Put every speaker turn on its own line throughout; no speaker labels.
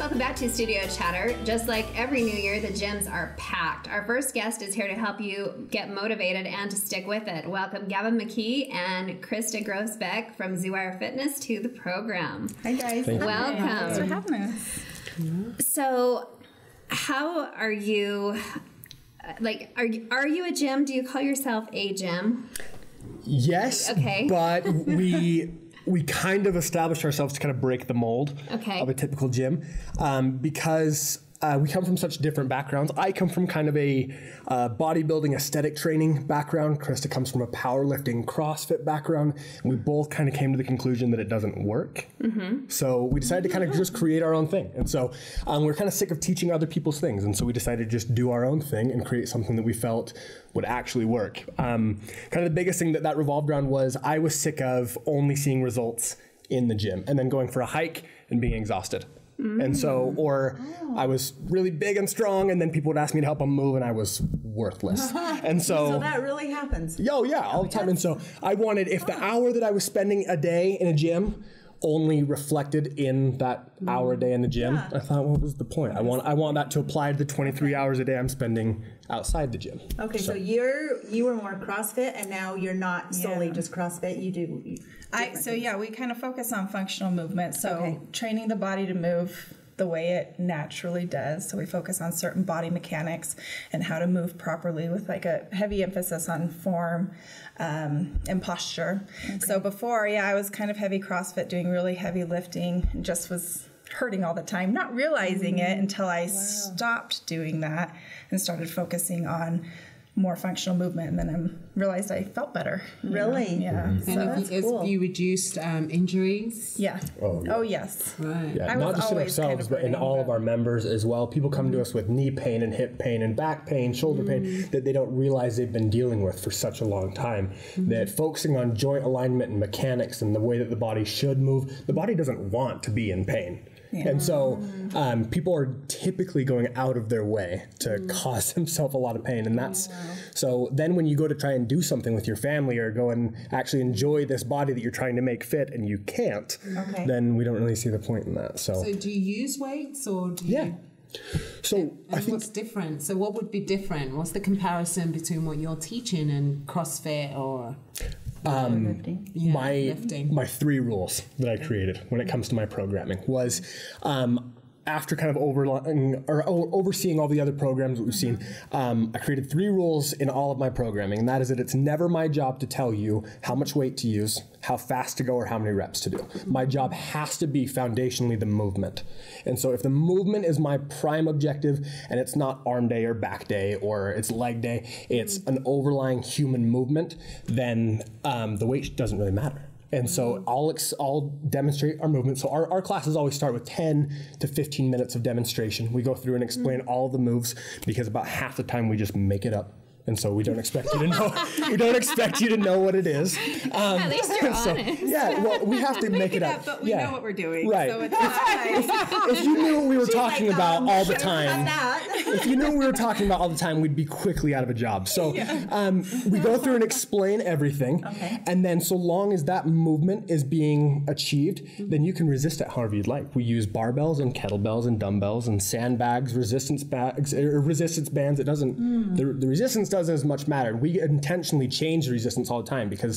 welcome back to Studio Chatter. Just like every new year, the gyms are packed. Our first guest is here to help you get motivated and to stick with it. Welcome Gavin McKee and Krista Grossbeck from ZooWire Fitness to the program.
Hi guys.
Welcome.
Thanks for having us.
So, how are you? Like, are you a gym? Do you call yourself a gym?
Yes.
Okay.
But we kind of established ourselves to kind of break the mold of a typical gym because we come from such different backgrounds. I come from kind of a bodybuilding aesthetic training background. Krista comes from a powerlifting CrossFit background. And we both kind of came to the conclusion that it doesn't work. Mm-hmm. So we decided to kind of just create our own thing. And so we're kind of sick of teaching other people's things. And so we decided to just do our own thing and create something that we felt would actually work. Kind of the biggest thing that revolved around was I was sick of only seeing results in the gym and then going for a hike and being exhausted. And so, I was really big and strong, and then people would ask me to help them move, and I was worthless. And so
that really happens.
All the time. And so I wanted, if the hour that I was spending a day in a gym only reflected in that hour a day in the gym, I thought, what was the point? I want that to apply to the 23 hours a day I'm spending outside the gym.
Okay, so you were more CrossFit, and now you're not solely just CrossFit. You do.
We kind of focus on functional movement. So training the body to move the way it naturally does. So we focus on certain body mechanics and how to move properly with like a heavy emphasis on form and posture. Okay. So before, I was kind of heavy CrossFit, doing really heavy lifting, and just was hurting all the time, not realizing it until I stopped doing that and started focusing on more functional movement, and then I realized I felt better.
Really?
Yeah.
And have you reduced injuries?
Yeah. Oh, yes.
Right.
Yeah, not just in ourselves, but in all of our members as well. People come to us with knee pain and hip pain and back pain, shoulder pain that they don't realize they've been dealing with for such a long time. That focusing on joint alignment and mechanics and the way that the body should move, the body doesn't want to be in pain. Yeah. And so people are typically going out of their way to cause themselves a lot of pain. And that's so then when you go to try and do something with your family or go and actually enjoy this body that you're trying to make fit and you can't, then we don't really see the point in that. So
do you use weights or do you?
So I think
what's different? So what would be different? What's the comparison between what you're teaching and CrossFit or
my 3 rules that I created when it comes to my programming was after kind of overseeing all the other programs that we've seen, I created 3 rules in all of my programming, and that is that it's never my job to tell you how much weight to use, how fast to go, or how many reps to do. My job has to be foundationally the movement. And so if the movement is my prime objective and it's not arm day or back day or it's leg day, it's an overlying human movement, then the weight doesn't really matter. And so I'll demonstrate our movement. So our classes always start with 10 to 15 minutes of demonstration. We go through and explain all the moves because about half the time we just make it up. And so we don't expect you to know. We don't expect you to know what it is.
At least you're honest.
Yeah, well, we have to make it up.
But we know what we're doing.
Right.
So it's not
if you knew what we were talking about all the time, if you knew what we were talking about all the time, we'd be quickly out of a job. So we go through and explain everything, and then so long as that movement is being achieved, then you can resist it however you'd like. We use barbells and kettlebells and dumbbells and sandbags, resistance bands. It doesn't. The resistance doesn't as much matter. We intentionally change the resistance all the time because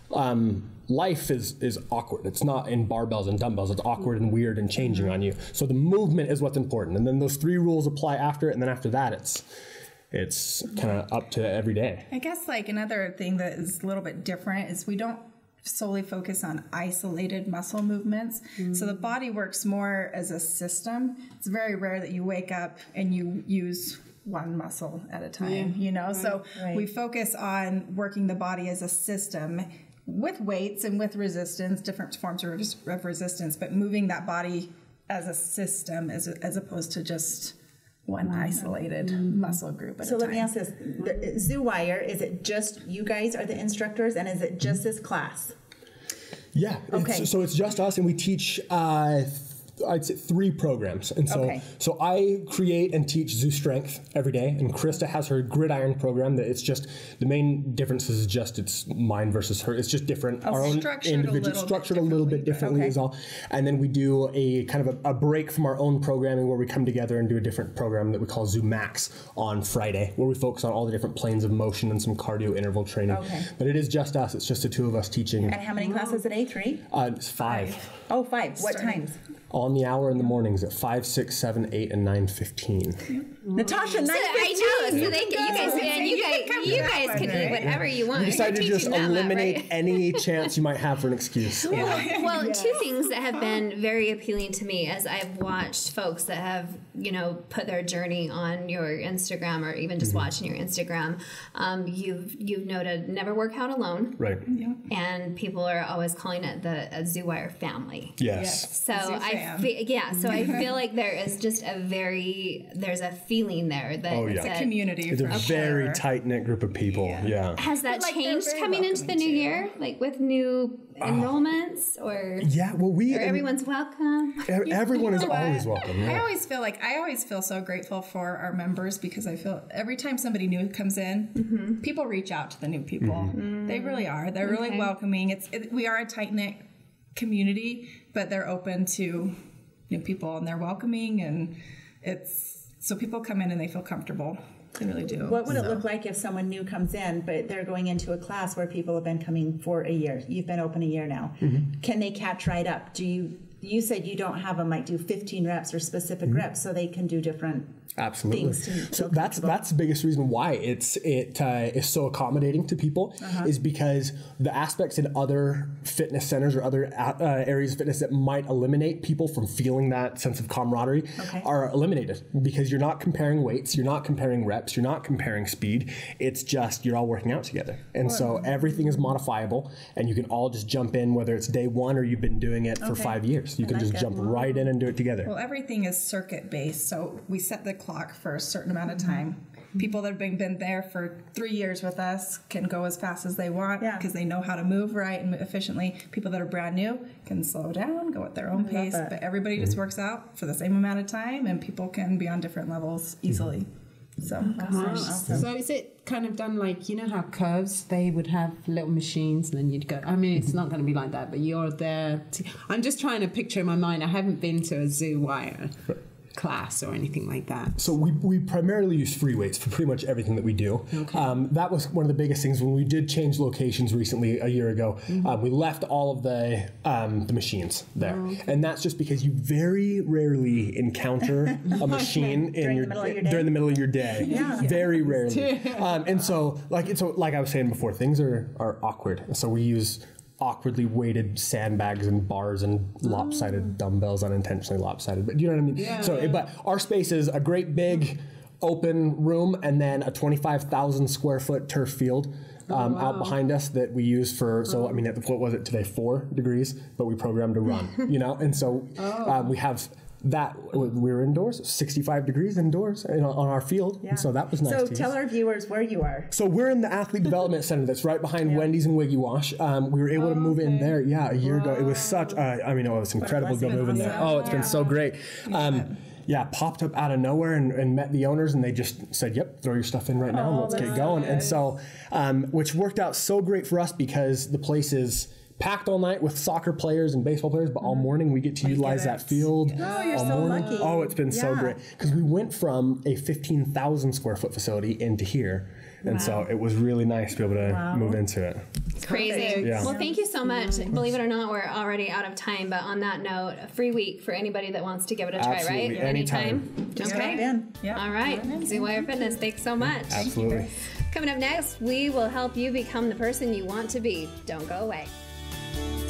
life is awkward. It's not in barbells and dumbbells. It's awkward and weird and changing on you. So the movement is what's important. And then those 3 rules apply after it. And then after that, it's kind of up to every day.
I guess like another thing that is a little bit different is we don't solely focus on isolated muscle movements. So the body works more as a system. It's very rare that you wake up and you use one muscle at a time, so we focus on working the body as a system with weights and with resistance, different forms of resistance, but moving that body as a system as opposed to just one isolated muscle group at a time.
So let me ask this. ZooWire, is it just you guys are the instructors, and is it just this class?
Yeah. Okay. So it's just us, and we teach I'd say 3 programs. And so,
Okay.
so I create and teach Zoo Strength every day, and Krista has her Gridiron program that it's just, the main difference is just it's mine versus her. It's just different. Our own structured a little bit differently is all. And then we do a kind of a break from our own programming where we come together and do a different program that we call Zoo Max on Friday, where we focus on all the different planes of motion and some cardio interval training.
Okay.
But it is just us. It's just the 2 of us teaching.
And how many classes a day? 3?
It's 5.
Oh, 5. What times?
On the hour in the mornings at 5, 6, 7, 8, and 9:15.
Natasha, 9:15.
I know. So they can, you guys can eat whatever you want.
We decided to
You're
just
teaching them that,
eliminate
right?
any chance you might have for an excuse.
Well, 2 things that have been very appealing to me as I've watched folks that have, put their journey on your Instagram or even just watching your Instagram. You've noted never work out alone.
Right.
And people are always calling it the Zoo Wire family.
Yes.
So I feel like there is just there's a feeling there that
it's a
community.
It's a very tight-knit group of people. Yeah.
Has that changed coming into the new year? Like with new enrollments or everyone's welcome?
Everyone is always welcome. Yeah.
I always feel so grateful for our members because I feel every time somebody new comes in, people reach out to the new people. They really are. They're really welcoming. We are a tight-knit community, but they're open to new people and they're welcoming, and so people come in and they feel comfortable. They really do.
What would it look like if someone new comes in, but they're going into a class where people have been coming for a year? You've been open a year now. Can they catch right up? You said you don't have them might do 15 reps or specific reps, so they can do different things.
So that's the biggest reason why it is so accommodating to people is because the aspects in other fitness centers or other areas of fitness that might eliminate people from feeling that sense of camaraderie are eliminated because you're not comparing weights, you're not comparing reps, you're not comparing speed. It's just you're all working out together, and so everything is modifiable, and you can all just jump in whether it's day 1 or you've been doing it for 5 years. You can just jump right in and do it together.
Well, everything is circuit based, so we set the clock for a certain amount of time. People that have been there for 3 years with us can go as fast as they want because they know how to move right and efficiently. People that are brand new can slow down, go at their own pace, but everybody just works out for the same amount of time, and people can be on different levels easily. So,
awesome. So is it kind of done like, how Curves, they would have little machines and then you'd go, I mean, it's not going to be like that, but you're there. I'm just trying to picture in my mind, I haven't been to a Zoo Wire class or anything like that.
So we primarily use free weights for pretty much everything that we do. That was one of the biggest things when we did change locations recently a year ago. We left all of the machines there, and that's just because you very rarely encounter a machine during the middle of your day. Very rarely. And so like I was saying before, things are awkward. So we use awkwardly weighted sandbags and bars and lopsided dumbbells, unintentionally lopsided. But you know what I mean? But our space is a great big open room and then a 25,000 square foot turf field out behind us that we use for, so I mean, what was it today? 4 degrees, but we programmed to run, And so we have that we were indoors, 65 degrees indoors on our field. And so that was nice.
So tell our viewers where you are.
So we're in the Athlete Development Center that's right behind Wendy's and Wiggy Wash. We were able to move in there, a year ago. It was such, it was incredible to go move in there. Oh, it's been so great. Popped up out of nowhere and met the owners, and they just said, yep, throw your stuff in right now and let's get going. And so, which worked out so great for us because the place is packed all night with soccer players and baseball players, but all morning we get to utilize that field.
Oh, you're so lucky.
Oh, it's been so great because we went from a 15,000 square foot facility into here. And so it was really nice to be able to move into it.
It's crazy. Yeah. Well, thank you so much. Believe it or not, we're already out of time. But on that note, a free week for anybody that wants to give it a try, right?
Anytime.
Just drop in.
All right. Zoo Wire Fitness, thanks so much.
Absolutely.
Coming up next, we will help you become the person you want to be. Don't go away.